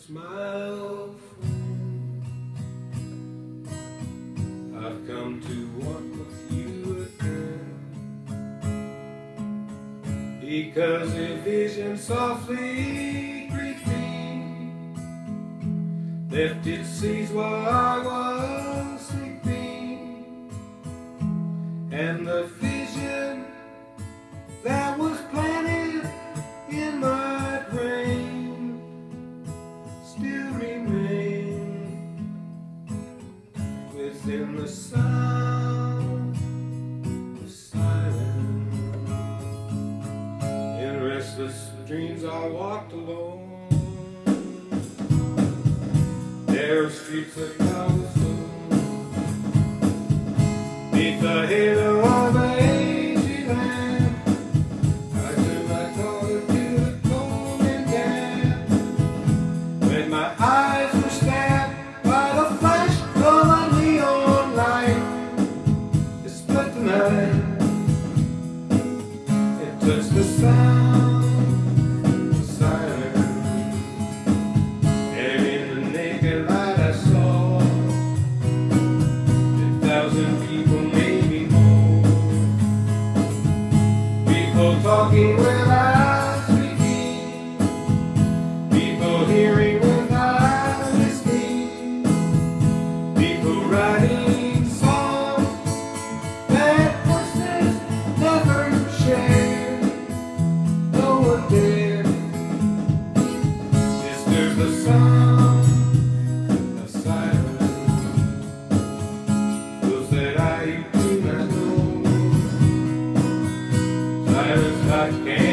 Just my old friend, I've come to walk with you again, because a vision softly creeping left its seeds while I was sleeping, and the vision that was planted in my brain still remains within the sound of silence. In restless dreams I walked alone. Narrow streets of cobblestone, beneath the halo of an aged lamp, I turned my collar to the cold and damp. When my eyes were stabbed by the flash of a neon light, it split the night, it touched the sound of silence. And in the naked light I saw 10,000 people, maybe more, people talking without speaking, people hearing without listening, people writing songs that voices never shared. No one dared disturb the sound of silence. Those that I do not know, silence I can't